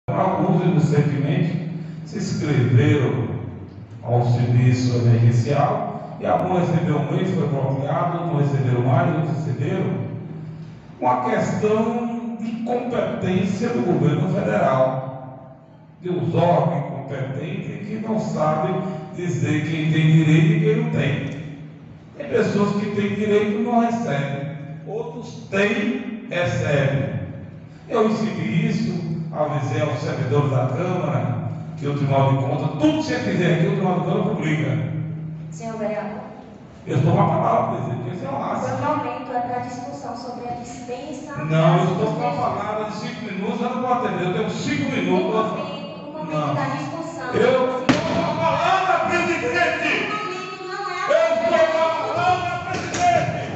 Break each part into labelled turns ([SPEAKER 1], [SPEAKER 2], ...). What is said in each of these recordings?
[SPEAKER 1] Alguns, recentemente, se inscreveram ao serviço emergencial e alguns receberam um mês, foi bloqueado, outros receberam mais, outros receberam. Uma questão de competência do governo federal, de os órgãos competentes que não sabem dizer quem tem direito e quem não tem. Tem pessoas que têm direito e não recebem, outros têm, recebem. Eu recebi isso, avisei aos servidores da Câmara, que o Tribunal de Contas, tudo que você fizer aqui, o Tribunal de Contas publica.
[SPEAKER 2] Senhor vereador.
[SPEAKER 1] Eu estou uma palavra, presidente, esse é o máximo.
[SPEAKER 2] O momento é para discussão sobre a dispensa.
[SPEAKER 1] Não, eu estou com uma palavra de 5 minutos, eu não vou atender, eu tenho 5 minutos.
[SPEAKER 2] O momento da discussão.
[SPEAKER 1] Eu estou com uma palavra, presidente! Eu estou com uma palavra, presidente!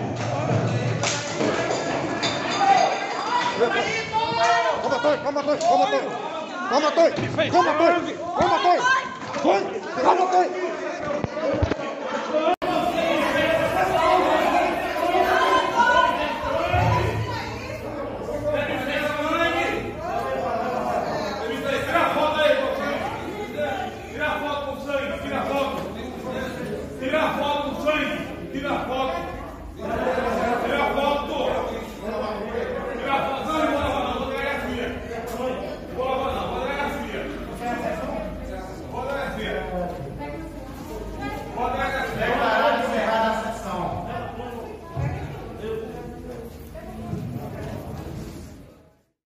[SPEAKER 3] Tira a foto com sangue, tira a foto.